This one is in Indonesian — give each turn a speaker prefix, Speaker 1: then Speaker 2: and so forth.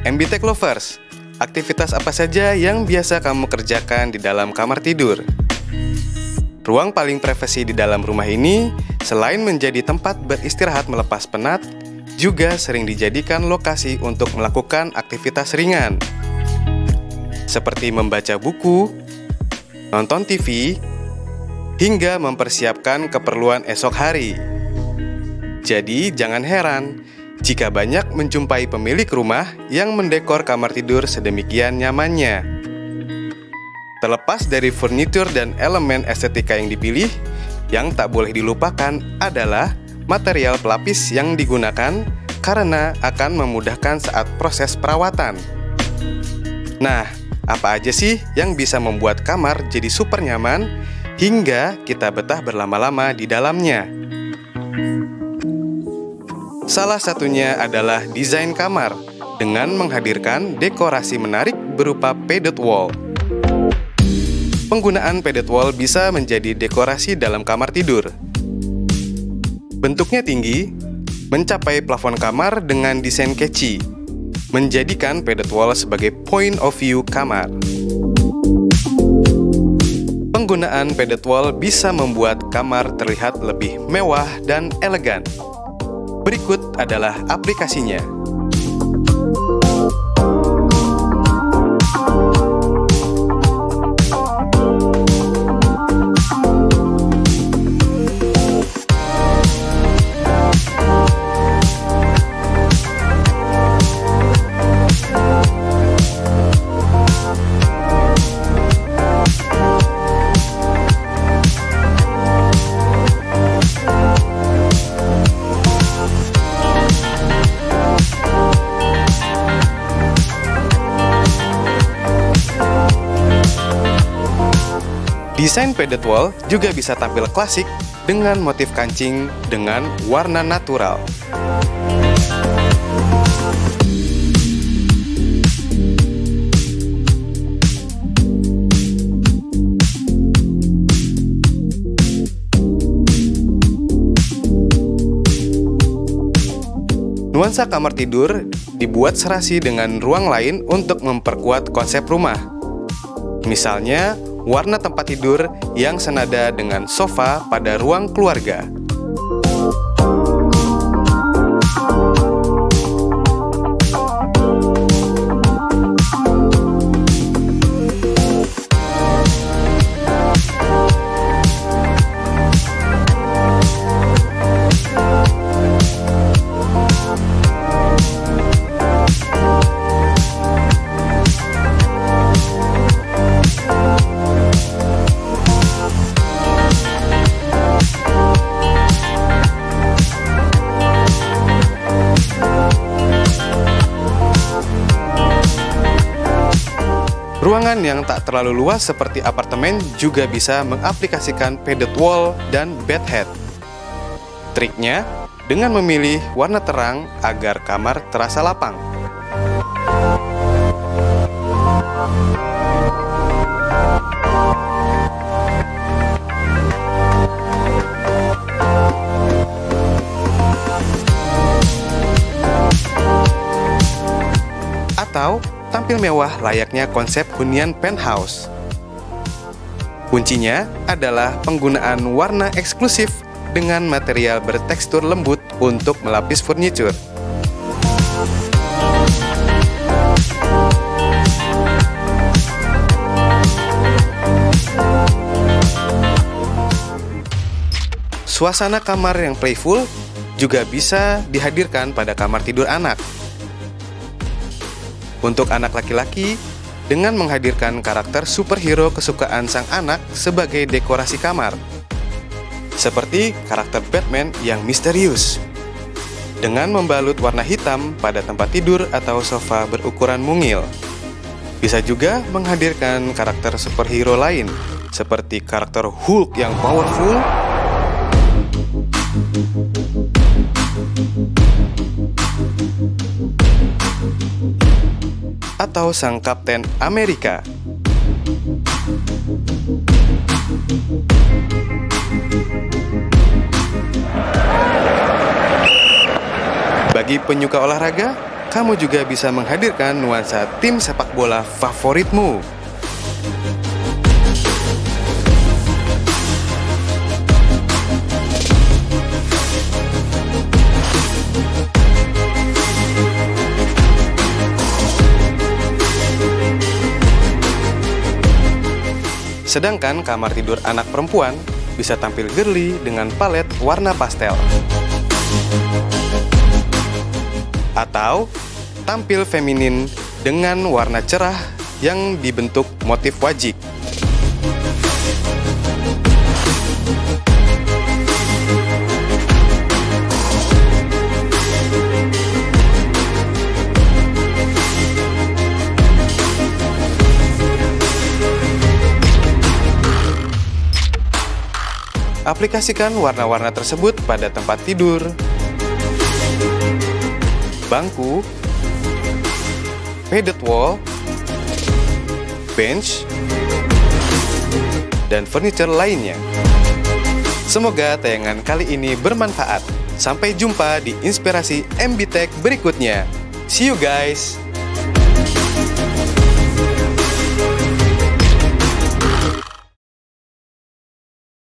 Speaker 1: MBTech Lovers, aktivitas apa saja yang biasa kamu kerjakan di dalam kamar tidur? Ruang paling privasi di dalam rumah ini, selain menjadi tempat beristirahat melepas penat, juga sering dijadikan lokasi untuk melakukan aktivitas ringan, seperti membaca buku, nonton TV, hingga mempersiapkan keperluan esok hari. Jadi, jangan heran jika banyak menjumpai pemilik rumah yang mendekor kamar tidur sedemikian nyamannya. Terlepas dari furnitur dan elemen estetika yang dipilih, yang tak boleh dilupakan adalah material pelapis yang digunakan karena akan memudahkan saat proses perawatan. Nah, apa aja sih yang bisa membuat kamar jadi super nyaman hingga kita betah berlama-lama di dalamnya? Salah satunya adalah desain kamar dengan menghadirkan dekorasi menarik berupa padded wall. Penggunaan padded wall bisa menjadi dekorasi dalam kamar tidur. Bentuknya tinggi, mencapai plafon kamar dengan desain catchy, menjadikan padded wall sebagai point of view kamar. Penggunaan padded wall bisa membuat kamar terlihat lebih mewah dan elegan. Berikut adalah aplikasinya. Desain padded wall juga bisa tampil klasik dengan motif kancing dengan warna natural. Nuansa kamar tidur dibuat serasi dengan ruang lain untuk memperkuat konsep rumah. Misalnya, warna tempat tidur yang senada dengan sofa pada ruang keluarga. Ruangan yang tak terlalu luas seperti apartemen juga bisa mengaplikasikan padded wall dan bed head. Triknya, dengan memilih warna terang agar kamar terasa lapang. Atau tampil mewah layaknya konsep hunian penthouse. Kuncinya adalah penggunaan warna eksklusif dengan material bertekstur lembut untuk melapis furnitur. Suasana kamar yang playful juga bisa dihadirkan pada kamar tidur anak. Untuk anak laki-laki, dengan menghadirkan karakter superhero kesukaan sang anak sebagai dekorasi kamar, seperti karakter Batman yang misterius, dengan membalut warna hitam pada tempat tidur atau sofa berukuran mungil. Bisa juga menghadirkan karakter superhero lain, seperti karakter Hulk yang powerful, atau sang Kapten Amerika. Bagi penyuka olahraga, kamu juga bisa menghadirkan nuansa tim sepak bola favoritmu. Sedangkan kamar tidur anak perempuan bisa tampil girly dengan palet warna pastel. Atau tampil feminin dengan warna cerah yang dibentuk motif wajik. Aplikasikan warna-warna tersebut pada tempat tidur, bangku, padded wall, bench, dan furniture lainnya. Semoga tayangan kali ini bermanfaat. Sampai jumpa di Inspirasi MB Tech berikutnya. See you guys!